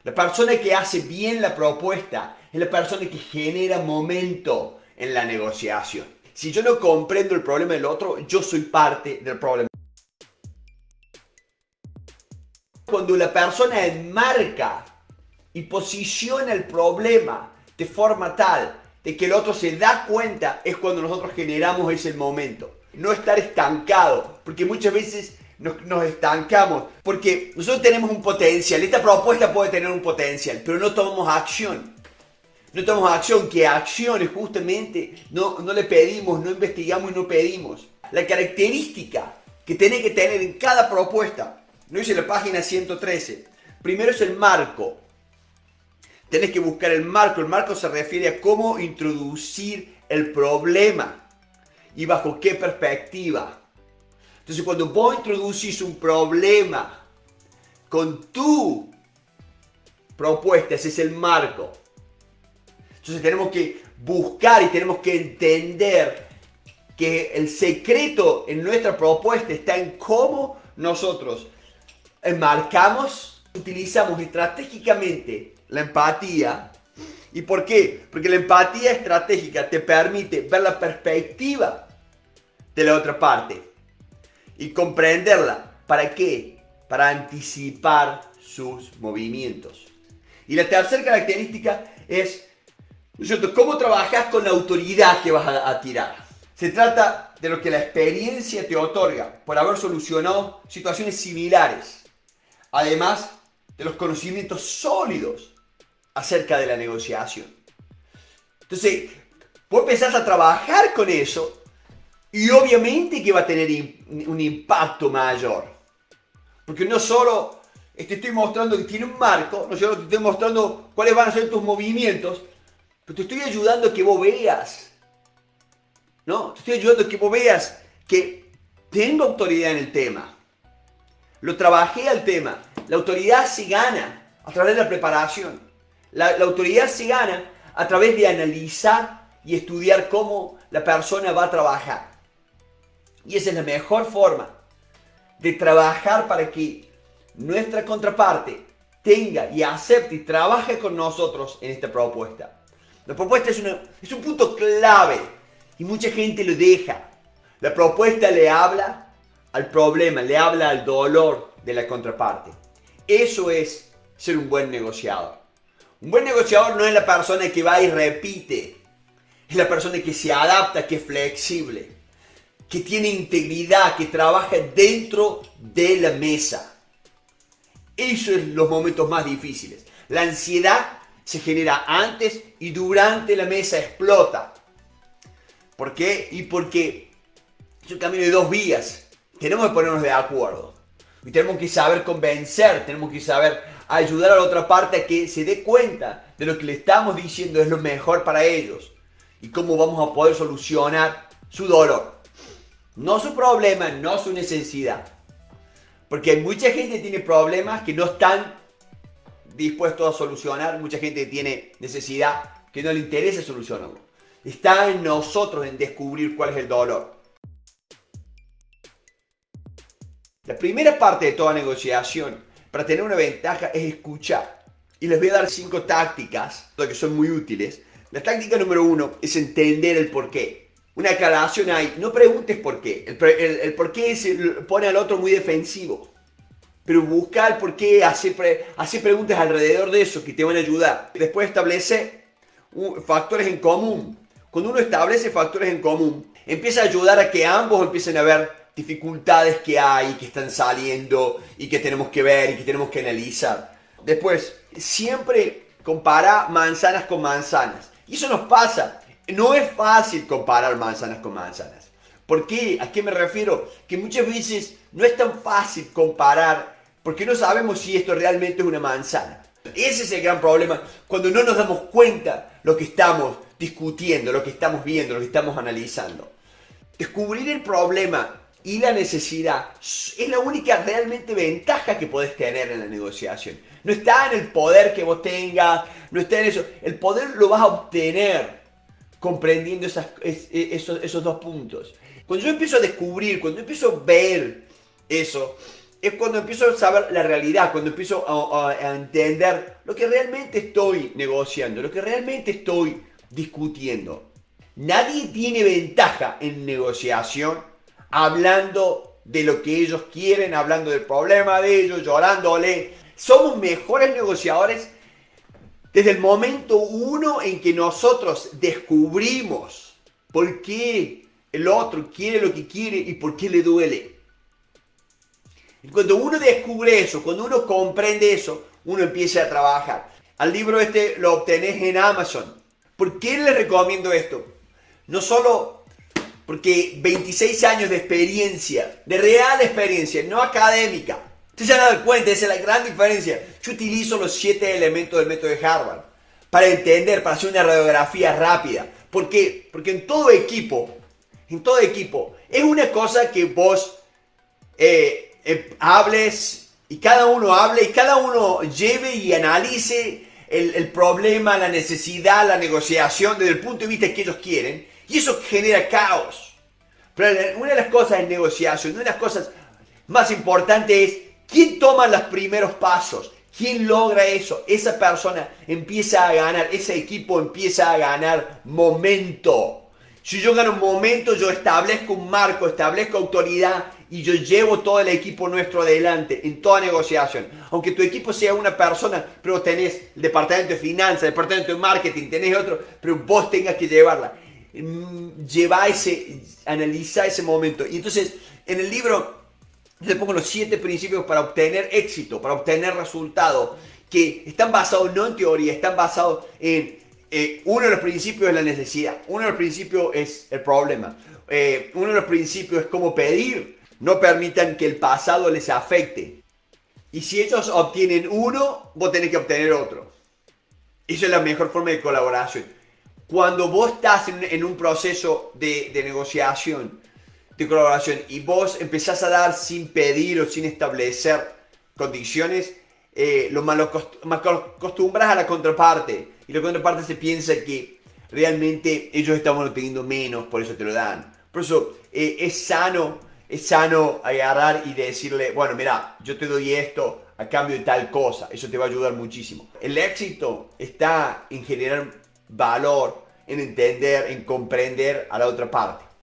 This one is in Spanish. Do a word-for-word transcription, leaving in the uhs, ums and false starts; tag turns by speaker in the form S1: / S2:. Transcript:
S1: La persona que hace bien la propuesta es la persona que genera momento en la negociación. Si yo no comprendo el problema del otro, yo soy parte del problema. Cuando la persona enmarca y posiciona el problema de forma tal de que el otro se da cuenta, es cuando nosotros generamos ese momento. No estar estancado, porque muchas veces nos, nos estancamos, porque nosotros tenemos un potencial. Esta propuesta puede tener un potencial, pero no tomamos acción. No tomamos acción, que acciones justamente no, no le pedimos, no investigamos y no pedimos. La característica que tiene que tener en cada propuesta, lo dice la página ciento trece, primero es el marco. Tenés que buscar el marco. El marco se refiere a cómo introducir el problema y bajo qué perspectiva. Entonces, cuando vos introducís un problema con tu propuesta, ese es el marco. Entonces, tenemos que buscar y tenemos que entender que el secreto en nuestra propuesta está en cómo nosotros enmarcamos, utilizamos estratégicamente la empatía. ¿Y por qué? Porque la empatía estratégica te permite ver la perspectiva de la otra parte y comprenderla. ¿Para qué? Para anticipar sus movimientos. Y la tercera característica es, ¿no es cierto?, cómo trabajas con la autoridad que vas a, a tirar. Se trata de lo que la experiencia te otorga por haber solucionado situaciones similares, además de los conocimientos sólidos acerca de la negociación. Entonces, vos empezás a trabajar con eso y obviamente que va a tener un impacto mayor. Porque no solo te estoy mostrando que tiene un marco, no solo te estoy mostrando cuáles van a ser tus movimientos, pero te estoy ayudando a que vos veas, ¿no? Te estoy ayudando a que vos veas que tengo autoridad en el tema. Lo trabajé al tema. La autoridad se gana a través de la preparación. La, la autoridad se gana a través de analizar y estudiar cómo la persona va a trabajar. Y esa es la mejor forma de trabajar para que nuestra contraparte tenga y acepte y trabaje con nosotros en esta propuesta. La propuesta es, una, es un punto clave y mucha gente lo deja. La propuesta le habla al problema, le habla al dolor de la contraparte. Eso es ser un buen negociador. Un buen negociador no es la persona que va y repite. Es la persona que se adapta, que es flexible, que tiene integridad, que trabaja dentro de la mesa. Eso es los momentos más difíciles. La ansiedad se genera antes y durante la mesa explota. ¿Por qué? Y porque es un camino de dos vías. Tenemos que ponernos de acuerdo. Y tenemos que saber convencer, tenemos que saber ayudar a la otra parte a que se dé cuenta de lo que le estamos diciendo es lo mejor para ellos. Y cómo vamos a poder solucionar su dolor. No su problema, no su necesidad. Porque hay mucha gente que tiene problemas que no están dispuestos a solucionar. Mucha gente que tiene necesidad que no le interesa solucionarlo. Está en nosotros en descubrir cuál es el dolor. La primera parte de toda negociación para tener una ventaja es escuchar. Y les voy a dar cinco tácticas que son muy útiles. La táctica número uno es entender el porqué. Una aclaración ahí. No preguntes por qué. El, el, el por qué se pone al otro muy defensivo. Pero busca el por qué, hacer, pre, hacer preguntas alrededor de eso que te van a ayudar. Después establece uh, factores en común. Cuando uno establece factores en común, empieza a ayudar a que ambos empiecen a ver dificultades que hay, que están saliendo y que tenemos que ver y que tenemos que analizar. Después, siempre compara manzanas con manzanas. Y eso nos pasa. No es fácil comparar manzanas con manzanas. ¿Por qué? ¿A qué me refiero? Que muchas veces no es tan fácil comparar porque no sabemos si esto realmente es una manzana. Ese es el gran problema. Cuando no nos damos cuenta lo que estamos discutiendo, lo que estamos viendo, lo que estamos analizando. Descubrir el problema y la necesidad es la única realmente ventaja que podés tener en la negociación. No está en el poder que vos tengas, no está en eso. El poder lo vas a obtener comprendiendo esas, esos, esos dos puntos. Cuando yo empiezo a descubrir, cuando yo empiezo a ver eso, es cuando empiezo a saber la realidad, cuando empiezo a, a, a entender lo que realmente estoy negociando, lo que realmente estoy discutiendo. Nadie tiene ventaja en negociación hablando de lo que ellos quieren, hablando del problema de ellos, llorándole. Somos mejores negociadores desde el momento uno en que nosotros descubrimos por qué el otro quiere lo que quiere y por qué le duele. Y cuando uno descubre eso, cuando uno comprende eso, uno empieza a trabajar. Al libro este lo obtenés en Amazon. ¿Por qué les recomiendo esto? No solo porque veintiséis años de experiencia, de real experiencia, no académica. Ustedes se van a dar cuenta, esa es la gran diferencia. Yo utilizo los siete elementos del método de Harvard para entender, para hacer una radiografía rápida. ¿Por qué? Porque en todo equipo, en todo equipo, es una cosa que vos eh, eh, hables y cada uno hable y cada uno lleve y analice el, el problema, la necesidad, la negociación desde el punto de vista que ellos quieren. Y eso genera caos. Pero una de las cosas en negociación, una de las cosas más importantes es quién toma los primeros pasos, quién logra eso. Esa persona empieza a ganar, ese equipo empieza a ganar momento. Si yo gano momento, yo establezco un marco, establezco autoridad y yo llevo todo el equipo nuestro adelante en toda negociación. Aunque tu equipo sea una persona, pero tenés el departamento de finanzas, el departamento de marketing, tenés otro, pero vos tengas que llevarla. Lleva ese, analiza ese momento. Y entonces, en el libro, yo le pongo los siete principios para obtener éxito, para obtener resultados, que están basados no en teoría, están basados en eh, uno de los principios es la necesidad, uno de los principios es el problema, eh, uno de los principios es cómo pedir. No permitan que el pasado les afecte. Y si ellos obtienen uno, vos tenés que obtener otro. Esa es la mejor forma de colaboración. Cuando vos estás en, en un proceso de, de negociación, de colaboración, y vos empezás a dar sin pedir o sin establecer condiciones, eh, lo mal acostumbras a la contraparte. Y la contraparte se piensa que realmente ellos estaban obteniendo menos, por eso te lo dan. Por eso eh, es sano, es sano agarrar y decirle, bueno, mira, yo te doy esto a cambio de tal cosa. Eso te va a ayudar muchísimo. El éxito está en generar valor, en entender, en comprender a la otra parte.